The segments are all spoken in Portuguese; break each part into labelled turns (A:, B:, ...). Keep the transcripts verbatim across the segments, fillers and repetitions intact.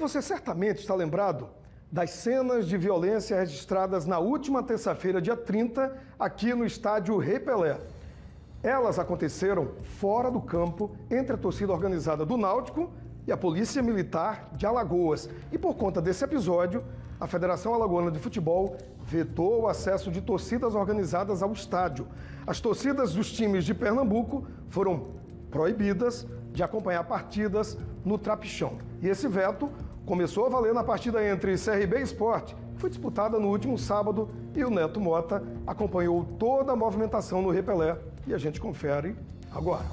A: você certamente está lembrado das cenas de violência registradas na última terça-feira, dia trinta, aqui no estádio Rei Pelé. Elas aconteceram fora do campo, entre a torcida organizada do Náutico e a Polícia Militar de Alagoas. E por conta desse episódio, a Federação Alagoana de Futebol vetou o acesso de torcidas organizadas ao estádio. As torcidas dos times de Pernambuco foram proibidas de acompanhar partidas no Trapichão. E esse veto começou a valer na partida entre C R B e Sport, que foi disputada no último sábado, e o Neto Mota acompanhou toda a movimentação no Rei Pelé. E a gente confere agora.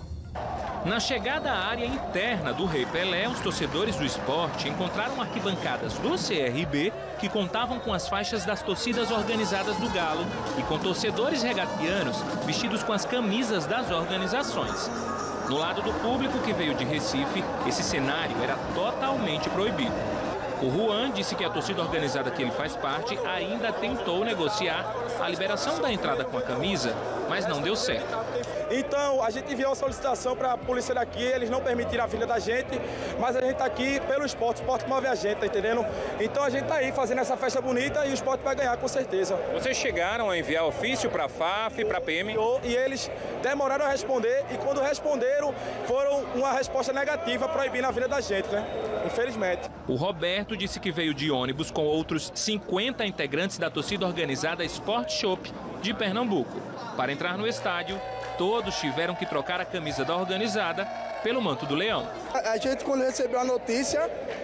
B: Na chegada à área interna do Rei Pelé, os torcedores do Sport encontraram arquibancadas do C R B que contavam com as faixas das torcidas organizadas do Galo e com torcedores regatianos vestidos com as camisas das organizações. No lado do público que veio de Recife, esse cenário era totalmente proibido. O Juan disse que a torcida organizada que ele faz parte ainda tentou negociar a liberação da entrada com a camisa, mas não deu certo.
C: Então, a gente enviou uma solicitação para a polícia daqui, eles não permitiram a vinda da gente, mas a gente está aqui pelo esporte, o esporte move a gente, tá entendendo? Então a gente está aí fazendo essa festa bonita e o esporte vai ganhar com certeza.
B: Vocês chegaram a enviar ofício para a F A F, para a P M?
C: E eles demoraram a responder e quando responderam foram uma resposta negativa proibindo a vinda da gente, né? Infelizmente.
B: O Roberto disse que veio de ônibus com outros cinquenta integrantes da torcida organizada Sport Shop de Pernambuco. Para entrar no estádio, todos tiveram que trocar a camisa da organizada pelo manto do Leão.
D: A gente, quando recebeu a notícia,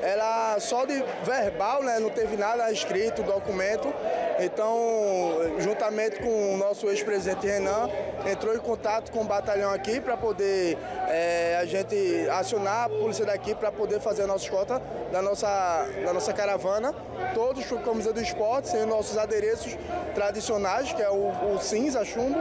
D: ela só de verbal, né, não teve nada escrito, documento. Então, juntamente com o nosso ex-presidente Renan, entrou em contato com o batalhão aqui para poder é, a gente acionar a polícia daqui para poder fazer a nossa escolta da nossa, da nossa caravana. Todos com camisa do esporte, sem nossos adereços tradicionais, que é o, o cinza, chumbo.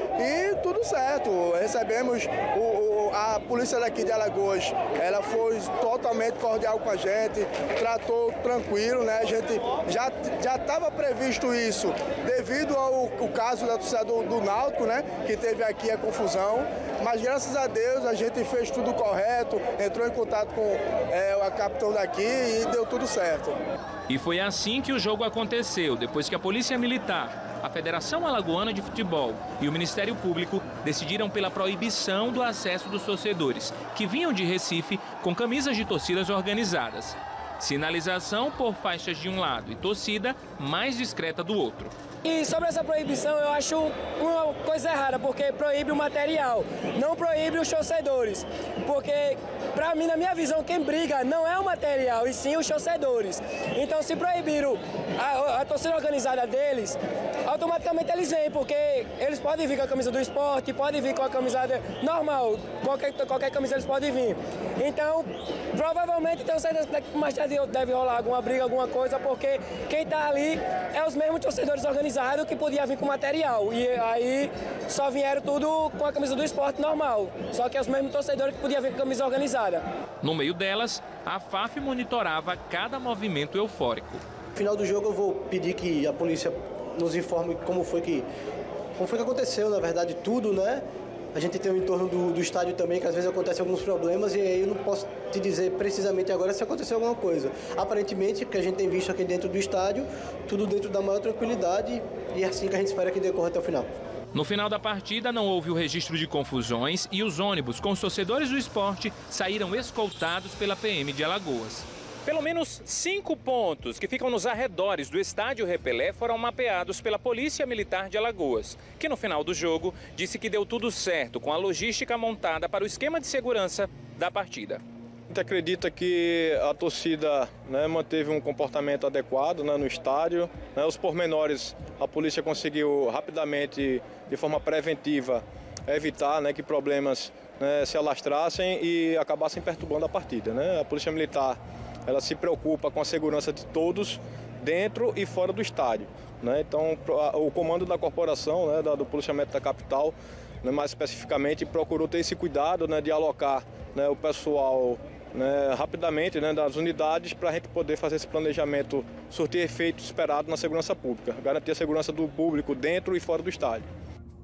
D: E tudo certo, recebemos o, o, a polícia daqui de Alagoas, ela foi totalmente cordial com a gente, tratou tranquilo, né? A gente já já estava previsto isso devido ao o caso da torcida do, do Náutico, né? Que teve aqui a confusão, mas graças a Deus a gente fez tudo correto, entrou em contato com é, a capitão daqui e deu tudo certo.
B: E foi assim que o jogo aconteceu, depois que a Polícia Militar, a Federação Alagoana de Futebol e o Ministério Público decidiram pela proibição do acesso dos torcedores, que vinham de Recife com camisas de torcidas organizadas. Sinalização por faixas de um lado e torcida mais discreta do outro.
E: E sobre essa proibição eu acho uma coisa errada, porque proíbe o material, não proíbe os torcedores. Porque, pra mim, na minha visão, quem briga não é o material, e sim os torcedores. Então, se proibiram a, a torcida organizada deles, automaticamente eles vêm, porque eles podem vir com a camisa do esporte, podem vir com a camisa normal, qualquer, qualquer camisa eles podem vir. Então, provavelmente, tenho certeza que mais tarde deve rolar alguma briga, alguma coisa, porque quem tá ali é os mesmos torcedores organizados que podia vir com material. E aí só vieram tudo com a camisa do esporte normal. Só que é os mesmos torcedores que podiam vir com a camisa organizada.
B: No meio delas, a F A F monitorava cada movimento eufórico.
F: No final do jogo eu vou pedir que a polícia nos informe como foi que, como foi que aconteceu, na verdade, tudo, né? A gente tem o entorno do, do estádio também, que às vezes acontecem alguns problemas e aí eu não posso te dizer precisamente agora se aconteceu alguma coisa. Aparentemente, o que a gente tem visto aqui dentro do estádio, tudo dentro da maior tranquilidade e é assim que a gente espera que decorra até o final.
B: No final da partida, não houve o registro de confusões e os ônibus com os torcedores do esporte saíram escoltados pela P M de Alagoas. Pelo menos cinco pontos que ficam nos arredores do estádio Rei Pelé foram mapeados pela Polícia Militar de Alagoas, que no final do jogo disse que deu tudo certo com a logística montada para o esquema de segurança da partida.
C: A gente acredita que a torcida, né, manteve um comportamento adequado, né, no estádio. Né, os pormenores, a polícia conseguiu rapidamente, de forma preventiva, evitar, né, que problemas, né, se alastrassem e acabassem perturbando a partida. Né? A Polícia Militar, ela se preocupa com a segurança de todos dentro e fora do estádio. Né? Então, o comando da corporação, né, do policiamento da capital, né, mais especificamente, procurou ter esse cuidado, né, de alocar, né, o pessoal, né, rapidamente, né, das unidades para a gente poder fazer esse planejamento surtir efeito esperado na segurança pública, garantir a segurança do público dentro e fora do estádio.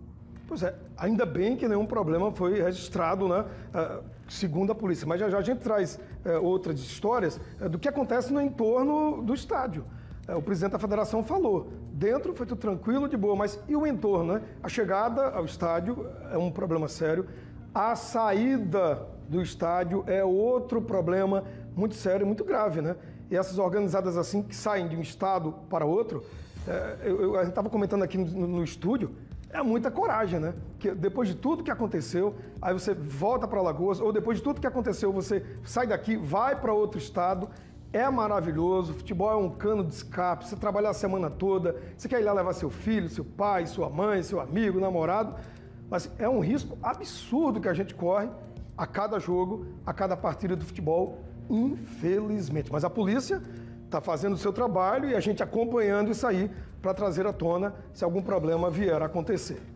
A: Pois é, ainda bem que nenhum problema foi registrado, né, segundo a polícia. Mas já já a gente traz é, outras histórias é, do que acontece no entorno do estádio. É, o presidente da federação falou, dentro foi tudo tranquilo, de boa, mas e o entorno, né? A chegada ao estádio é um problema sério, a saída do estádio é outro problema muito sério, muito grave, né? E essas organizadas assim que saem de um estado para outro, é, eu, eu, a gente estava comentando aqui no, no estúdio, é muita coragem, né? Que depois de tudo que aconteceu, aí você volta para Alagoas, ou depois de tudo que aconteceu, você sai daqui, vai para outro estado, é maravilhoso, o futebol é um cano de escape, você trabalha a semana toda, você quer ir lá levar seu filho, seu pai, sua mãe, seu amigo, namorado, mas é um risco absurdo que a gente corre a cada jogo, a cada partida do futebol, infelizmente. Mas a polícia está fazendo o seu trabalho e a gente acompanhando isso aí para trazer à tona se algum problema vier a acontecer.